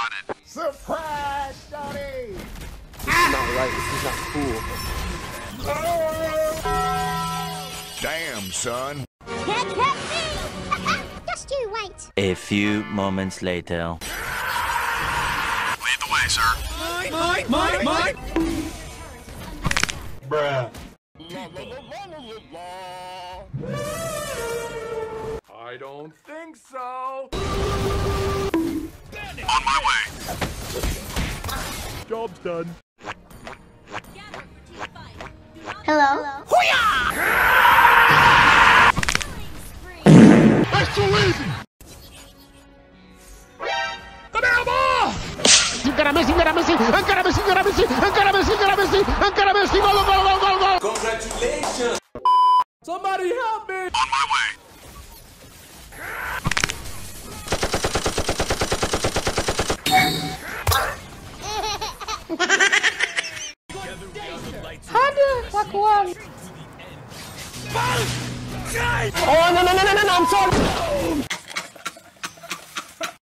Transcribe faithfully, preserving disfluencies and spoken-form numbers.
spotted. Surprise, Johnny! This is not right. This is not cool. Damn, son. Can't catch me! Just you wait. A few moments later. Lead the way, sir. Mine, mine, mine, mine! Bruh. I don't think so. On my way. Job's done. Hello? That's too easy! Encara Messi, encara Messi, encara Messi, encara Messi, encara Messi, encara Messi, encara Messi, gol, gol, gol, gol, gol! Congratulations! Somebody help me! On my way. Oh, no, no, no, no, no, I'm sorry!